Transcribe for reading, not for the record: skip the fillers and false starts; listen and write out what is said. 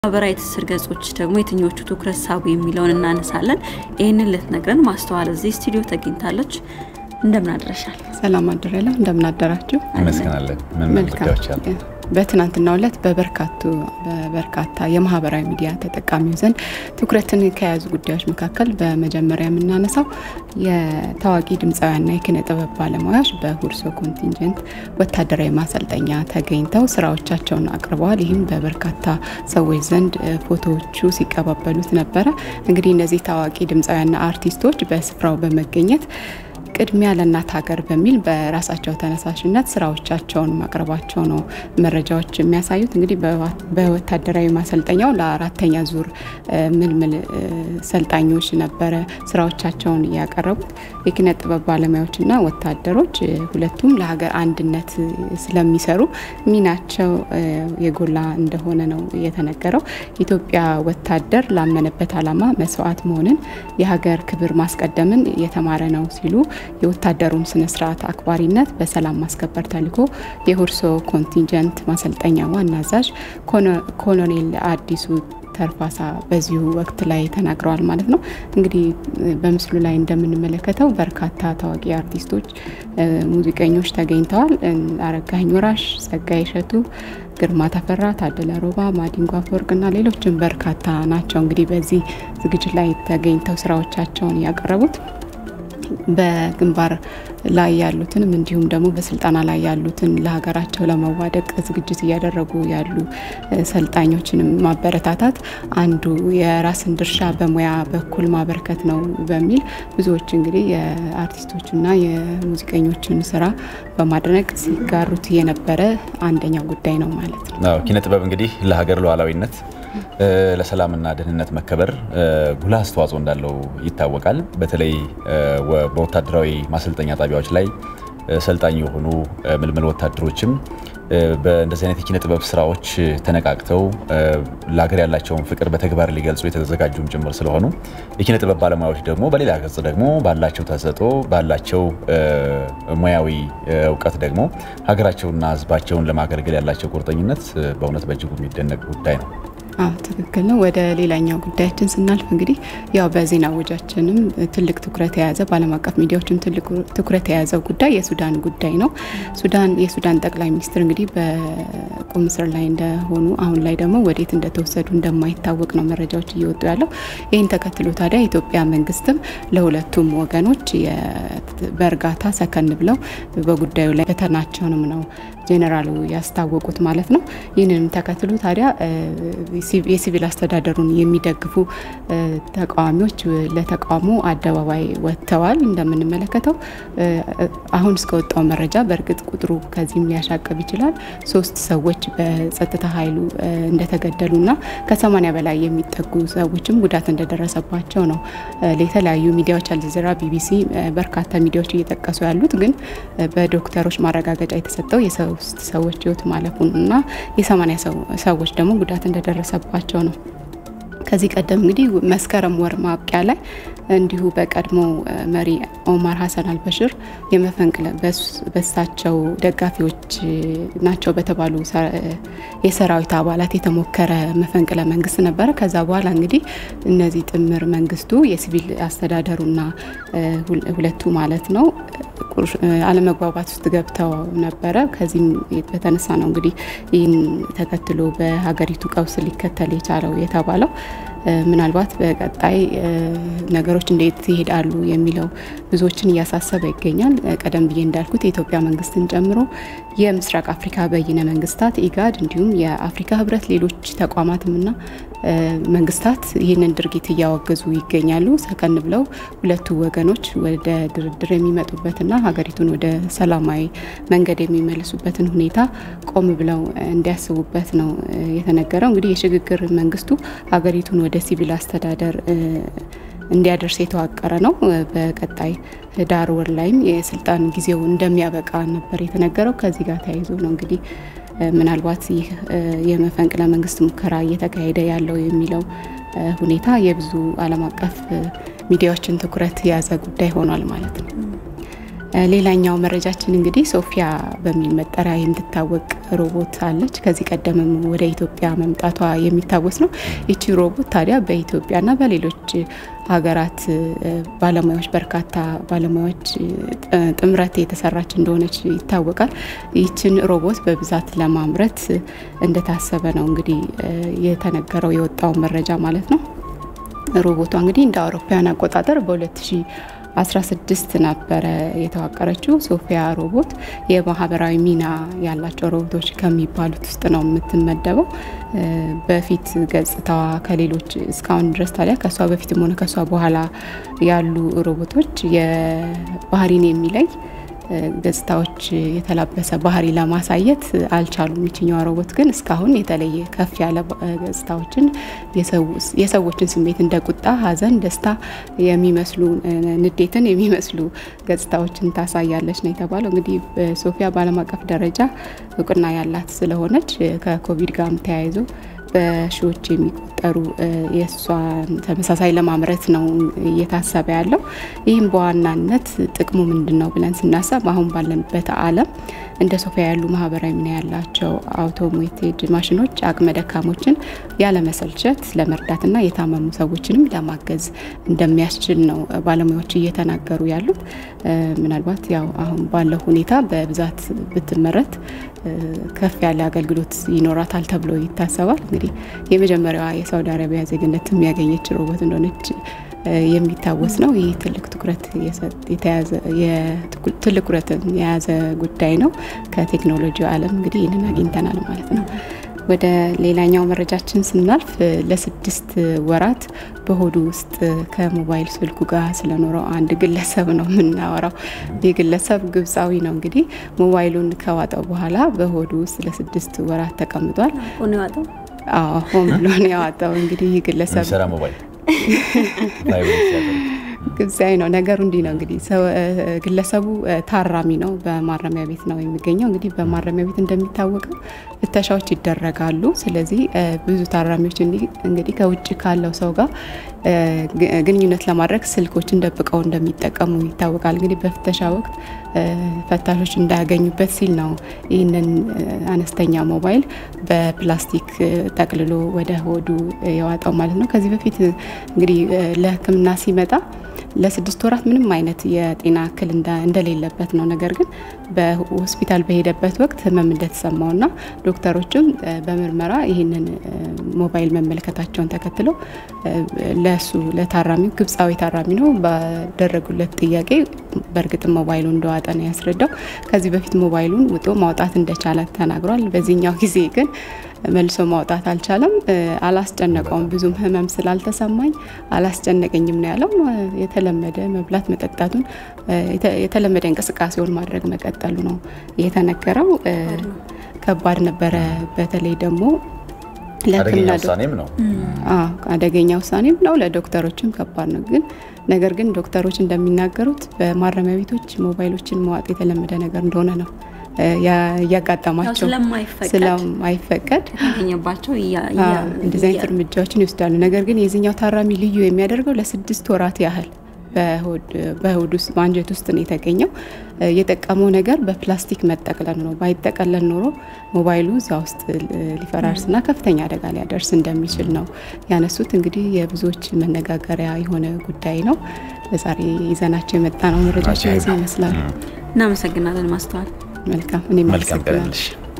ማህበራዊ ትስስር ገጾች ደግሞ የትኞቹ ትኩረት ሳቡ የሚለውን እናነሳለን። ይሄንን ልትነግረን ማስተዋል እዚህ ስቱዲዮ ተገኝታለች። እንደምን አድረሻል? ሰላም አድረላ። እንደምን አደራችሁ? መስከናለን። ምን ጉዳዮች አሉ? በትናንትናው ዕለት በበርካታ የማህበራዊ ሚዲያ ተጠቃሚው ዘንድ ትኩረትን ከያዙ ጉዳዮች መካከል በመጀመሪያ የምናነሳው የታዋቂ ድምጻውያንና የኪነ ጥበብ ባለሙያዎች በሁርሶ ኮንቲንጀንት ወታደራዊ ማሰልጠኛ ተገኝተው ስራዎቻቸውን አቅርበዋል። ይህም በበርካታ ሰዎች ዘንድ ፎቶዎቹ ሲቀባበሉት ነበር። እንግዲህ እነዚህ ታዋቂ ድምጻውያንና አርቲስቶች በስፍራው በመገኘት ቅድሚያ ለእናት ሀገር በሚል በራሳቸው ተነሳሽነት ስራዎቻቸውን ማቅረባቸው ነው መረጃዎች የሚያሳዩት። እንግዲህ በወታደራዊ ማሰልጠኛው ለአራተኛ ዙር ምልምል ሰልጣኞች ነበር ስራዎቻቸውን ያቀረቡት። የኪነ ጥበብ ባለሙያዎችና ወታደሮች ሁለቱም ለሀገር አንድነት ስለሚሰሩ ሚናቸው የጎላ እንደሆነ ነው የተነገረው። ኢትዮጵያ ወታደር ላመነበት ዓላማ መስዋዕት መሆንን የሀገር ክብር ማስቀደምን የተማረ ነው ሲሉ የወታደሩን ስነ ስርዓት አክባሪነት በሰላም ማስከበር ተልኮ የሁርሶ ኮንቲንጀንት ማሰልጠኛ ዋና አዛዥ ኮሎኔል አዲሱ ተርፋሳ በዚሁ ወቅት ላይ ተናግረዋል ማለት ነው። እንግዲህ በምስሉ ላይ እንደምንመለከተው በርካታ ታዋቂ አርቲስቶች ሙዚቀኞች ተገኝተዋል። አረጋኸኝ ወራሽ፣ ጸጋዬ እሸቱ፣ ግርማ ተፈራ፣ ታደለ ሮባ፣ ማዲንጎ አፈወርቅና ሌሎችም በርካታ ናቸው። እንግዲህ በዚህ ዝግጅት ላይ ተገኝተው ስራዎቻቸውን ያቀረቡት በግንባር ላይ ያሉትን እንዲሁም ደግሞ በስልጣና ላይ ያሉትን ለሀገራቸው ለመዋደቅ ዝግጅት እያደረጉ ያሉ ሰልጣኞችን ማበረታታት አንዱ የራስን ድርሻ በሙያ በኩል ማበርከት ነው በሚል ብዙዎች እንግዲህ የአርቲስቶችና የሙዚቀኞችን ስራ በማድነቅ ሲጋሩት የነበረ አንደኛው ጉዳይ ነው ማለት ነው። አዎ፣ ኪነ ጥበብ እንግዲህ ለሀገር ሉዓላዊነት ለሰላምና ደህንነት መከበር ጉልህ አስተዋጽኦ እንዳለው ይታወቃል። በተለይ በወታደራዊ ማሰልጠኛ ጣቢያዎች ላይ ሰልጣኝ የሆኑ ምልምል ወታደሮችም በእንደዚህ አይነት የኪነ ጥበብ ስራዎች ተነቃቅተው ለሀገር ያላቸውን ፍቅር በተግባር ሊገልጹ የተዘጋጁም ጭምር ስለሆኑ የኪነ ጥበብ ባለሙያዎች ደግሞ በሌላ ገጽ ደግሞ ባላቸው ተሰጥኦ ባላቸው ሙያዊ እውቀት ደግሞ ሀገራቸውና ሕዝባቸውን ለማገልገል ያላቸው ቁርጠኝነት በእውነት በእጅጉ የሚደነቅ ጉዳይ ነው። ትክክል ነው። ወደ ሌላኛው ጉዳያችን ስናልፍ እንግዲህ ያው በዜና ወጃችንም ትልቅ ትኩረት የያዘ ባለም አቀፍ ሚዲያዎችም ትልቅ ትኩረት የያዘው ጉዳይ የሱዳን ጉዳይ ነው። የሱዳን ጠቅላይ ሚኒስትር እንግዲህ በቁም እስር ላይ እንደሆኑ አሁን ላይ ደግሞ ወዴት እንደተወሰዱ እንደማይታወቅ ነው መረጃዎች እየወጡ ያለው። ይህን ተከትሎ ታዲያ የኢትዮጵያ መንግስትም ለሁለቱም ወገኖች በእርጋታ ሰከን ብለው በጉዳዩ ላይ ፈተናቸውንም ነው ጄኔራሉ ያስታወቁት ማለት ነው። ይህንንም ተከትሎ ታዲያ የሲቪል አስተዳደሩን የሚደግፉ ተቃዋሚዎች ለተቃውሞ አደባባይ ወጥተዋል። እንደምንመለከተው አሁን እስከወጣው መረጃ በእርግጥ ቁጥሩ ከዚህም ሊያሻቅብ ይችላል። 3 ሰዎች በጸጥታ ኃይሉ እንደተገደሉና ከ80 በላይ የሚጠጉ ሰዎችም ጉዳት እንደደረሰባቸው ነው ለተለያዩ ሚዲያዎች አልጀዚራ፣ ቢቢሲ በርካታ ሚዲያዎች እየጠቀሱ ያሉት። ግን በዶክተሮች ማረጋገጫ የተሰጠው የ3 ሰዎች ህይወት ማለፉንና የ80 ሰዎች ደግሞ ጉዳት እንደደረሰባቸው ነው። ከዚህ ቀደም እንግዲህ መስከረም ወር ማብቂያ ላይ እንዲሁ በቀድሞ መሪ ኦማር ሐሰን አልበሽር የመፈንቅለ በሳቸው ደጋፊዎች ናቸው በተባሉ የሰራዊት አባላት የተሞከረ መፈንቅለ መንግስት ነበር። ከዛ በኋላ እንግዲህ እነዚህ ጥምር መንግስቱ የሲቪል አስተዳደሩና ሁለቱ ማለት ነው አለመግባባት ውስጥ ገብተው ነበር። ከዚህም በተነሳ ነው እንግዲህ ይህን ተከትሎ በሀገሪቱ ቀውስ ሊከተል የቻለው የተባለው። ምናልባት በቀጣይ ነገሮች እንዴት ይሄዳሉ የሚለው ብዙዎችን እያሳሰበ ይገኛል። ቀደም ብዬ እንዳልኩት የኢትዮጵያ መንግስትን ጨምሮ የምስራቅ አፍሪካ በይነ መንግስታት ኢጋድ እንዲሁም የአፍሪካ ህብረት ሌሎች ተቋማትምና መንግስታት ይህንን ድርጊት እያወገዙ ይገኛሉ። ሰከን ብለው ሁለቱ ወገኖች ወደ ድርድር የሚመጡበትና ሀገሪቱን ወደ ሰላማዊ መንገድ የሚመልሱበትን ሁኔታ ቆም ብለው እንዲያስቡበት ነው የተነገረው። እንግዲህ የሽግግር መንግስቱ ሀገሪቱን ወደ ሲቪል አስተዳደር እንዲያደርስ የተዋቀረ ነው። በቀጣይ ህዳር ወር ላይም የስልጣን ጊዜው እንደሚያበቃ ነበር የተነገረው። ከዚህ ጋር ተያይዞ ነው እንግዲህ ምናልባት ይህ የመፈንቅለ መንግስት ሙከራ እየተካሄደ ያለው የሚለው ሁኔታ የብዙ ዓለም አቀፍ ሚዲያዎችን ትኩረት ያዘ ጉዳይ ሆኗል ማለት ነው። ሌላኛው መረጃችን እንግዲህ ሶፊያ በሚል መጠሪያ የምትታወቅ ሮቦት አለች። ከዚህ ቀደምም ወደ ኢትዮጵያ መምጣቷ የሚታወስ ነው። ይቺ ሮቦት ታዲያ በኢትዮጵያና በሌሎች ሀገራት ባለሙያዎች በርካታ ባለሙያዎች ጥምረት የተሰራች እንደሆነች ይታወቃል። ይችን ሮቦት በብዛት ለማምረት እንደታሰበ ነው እንግዲህ የተነገረው የወጣው መረጃ ማለት ነው። ሮቦቷ እንግዲህ እንደ አውሮፓውያን አቆጣጠር በ2016 ነበረ የተዋቀረችው። ሶፊያ ሮቦት የማህበራዊ ሚና ያላቸው ሮቦቶች ከሚባሉት ውስጥ ነው የምትመደበው። በፊት ገጽታዋ ከሌሎች እስካሁን ድረስ ታዲያ ከሷ በፊትም ሆነ ከሷ በኋላ ያሉ ሮቦቶች የባህሪን የሚለይ ገጽታዎች የተላበሰ ባህሪ ለማሳየት አልቻሉም። ይችኛዋ ሮቦት ግን እስካሁን የተለየ ከፍ ያለ ገጽታዎችን የሰዎችን ስሜት እንደ ቁጣ፣ ሐዘን፣ ደስታ የሚመስሉ ንዴትን የሚመስሉ ገጽታዎችን ታሳያለች ነው የተባለው። እንግዲህ ሶፊያ በዓለም አቀፍ ደረጃ እውቅና ያላት ስለሆነች ከኮቪድ ጋር ተያይዞ በሺዎች የሚቆጠሩ የሷን ተመሳሳይ ለማምረት ነው እየታሰበ ያለው። ይህም በዋናነት ጥቅሙ ምንድነው ብለን ስናስብ አሁን ባለንበት ዓለም እንደ ሶፊያ ያሉ ማህበራዊ ሚና ያላቸው አውቶሜትድ ማሽኖች አቅመ ደካሞችን ያለ መሰልቸት ለመርዳትና የታመሙ ሰዎችንም ለማገዝ እንደሚያስችል ነው ባለሙያዎች እየተናገሩ ያሉት። ምናልባት ያው አሁን ባለው ሁኔታ በብዛት ብትመረት ከፍ ያለ አገልግሎት ይኖራታል ተብሎ ይታሰባል። እንግዲህ የመጀመሪያዋ የሳውዲ አረቢያ ዜግነት የሚያገኘች ሮቦት እንደሆነች የሚታወስ ነው። ይህ ትልቅ ትኩረት የያዘ ጉዳይ ነው። ከቴክኖሎጂው ዓለም እንግዲህ ይህንን አግኝተናል ማለት ነው። ወደ ሌላኛው መረጃችን ስናልፍ ለ6 ወራት በሆዱ ውስጥ ከሞባይል ስልኩ ጋር ስለኖረው አንድ ግለሰብ ነው የምናወራው። የግለሰብ ግብጻዊ ነው። እንግዲህ ሞባይሉን ከዋጠው በኋላ በሆዱ ውስጥ ለ6 ወራት ተቀምጧል። ሆኖ ያወጣው ሆን ብሎ ነው ያወጣው። እንግዲህ ግለሰብ ሰራ ሞባይል ግብጻዊ ነው። ነገሩ እንዲህ ነው እንግዲህ ግለሰቡ ታራሚ ነው። በማረሚያ ቤት ነው የሚገኘው። እንግዲህ በማረሚያ ቤት እንደሚታወቀው ፍተሻዎች ይደረጋሉ። ስለዚህ ብዙ ታራሚዎች እንግዲህ ከውጭ ካለው ሰው ጋር ግንኙነት ለማድረግ ስልኮችን ደብቀው እንደሚጠቀሙ ይታወቃል። እንግዲህ በፍተሻ ወቅት ፈታሾች እንዳያገኙበት ሲል ነው ይህንን አነስተኛ ሞባይል በፕላስቲክ ጠቅልሎ ወደ ሆዱ የዋጣው ማለት ነው። ከዚህ በፊት እንግዲህ ለሕክምና ሲመጣ ለ6 ወራት ምንም አይነት የጤና እክል እንደሌለበት ነው። ነገር ግን በሆስፒታል በሄደበት ወቅት ህመም እንደተሰማውና ዶክተሮችም በምርመራ ይህንን ሞባይል መመልከታቸውን ተከትለው ለታራሚው ግብጻዊ ታራሚ ነው ባደረጉለት ጥያቄ በእርግጥ ሞባይሉ እንደዋጠ ነው ያስረዳው። ከዚህ በፊት ሞባይሉን ውጦ ማውጣት እንደቻለ ተናግሯል። በዚህኛው ጊዜ ግን መልሶ ማውጣት አልቻለም። አላስጨነቀውም። ብዙም ህመም ስላልተሰማኝ አላስጨነቀኝም ነው ያለው። የተለመደ መብላት መጠጣቱን የተለመደ እንቅስቃሴውን ማድረግ መቀጠሉ ነው የተነገረው። ከባድ ነበረ። በተለይ ደግሞ አደገኛ ውሳኔም ነው። አደገኛ ውሳኔም ነው። ለዶክተሮችም ከባድ ነው። ነገር ግን ዶክተሮች እንደሚናገሩት በማረሚያ ቤቶች ሞባይሎችን መዋጥ የተለመደ ነገር እንደሆነ ነው ያጋጠማቸው። ስለማይፈቀድ ያገኘባቸው እንደዚህ አይነት እርምጃዎችን ይወስዳሉ። ነገር ግን የዚህኛው ታራሚ ልዩ የሚያደርገው ለ6 ወራት ያህል በሆድ ውስጥ በአንጀት ውስጥ ነው የተገኘው። የጠቀመው ነገር በፕላስቲክ መጠቅለል ነው። ባይጠቀለል ኖሮ ሞባይሉ እዛ ውስጥ ሊፈራርስና ከፍተኛ አደጋ ሊያደርስ እንደሚችል ነው ያነሱት። እንግዲህ የብዙዎች መነጋገሪያ የሆነ ጉዳይ ነው። ለዛሬ ይዘናቸው የመጣ ነው መረጃዎች እነዚህ ይመስላሉ። እናመሰግናለን ማስተዋል። መልካም እኔ መልካም